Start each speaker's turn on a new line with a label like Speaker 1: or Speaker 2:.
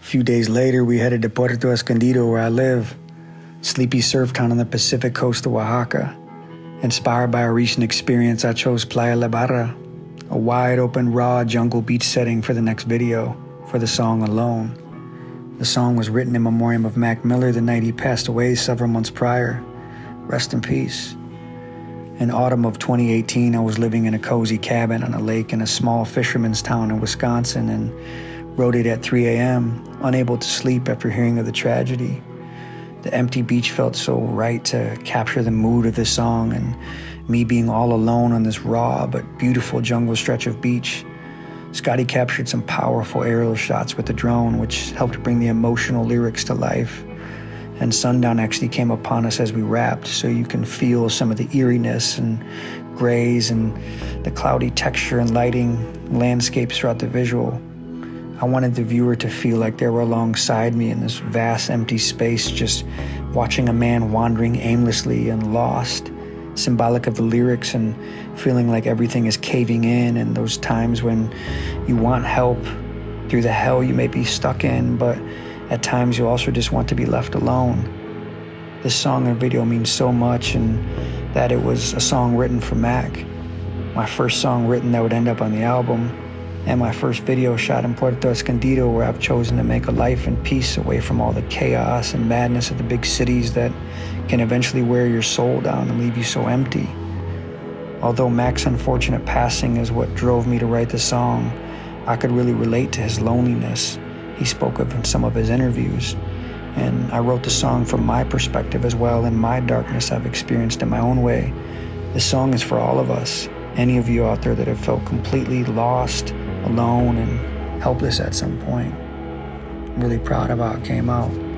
Speaker 1: few days later, we headed to Puerto Escondido, where I live, sleepy surf town on the Pacific coast of Oaxaca. Inspired by a recent experience, I chose Playa La Barra, a wide-open, raw jungle beach setting for the next video, for the song Alone. The song was written in memoriam of Mac Miller the night he passed away several months prior. Rest in peace. In autumn of 2018, I was living in a cozy cabin on a lake in a small fisherman's town in Wisconsin and wrote it at 3 a.m., unable to sleep after hearing of the tragedy. The empty beach felt so right to capture the mood of this song, and me being all alone on this raw but beautiful jungle stretch of beach. Scotty captured some powerful aerial shots with the drone, which helped bring the emotional lyrics to life. And sundown actually came upon us as we rapped, so you can feel some of the eeriness and grays and the cloudy texture and lighting landscapes throughout the visual. I wanted the viewer to feel like they were alongside me in this vast empty space, just watching a man wandering aimlessly and lost, symbolic of the lyrics and feeling like everything is caving in, and those times when you want help through the hell you may be stuck in, but at times you also just want to be left alone. This song and video means so much, and that it was a song written for Mac, my first song written that would end up on the album, and my first video shot in Puerto Escondido, where I've chosen to make a life in peace away from all the chaos and madness of the big cities that can eventually wear your soul down and leave you so empty. Although Mac's unfortunate passing is what drove me to write the song, I could really relate to his loneliness. He spoke of in some of his interviews, and I wrote the song from my perspective as well, in my darkness I've experienced in my own way. This song is for all of us, any of you out there that have felt completely lost, alone, and helpless at some point. I'm really proud of how it came out.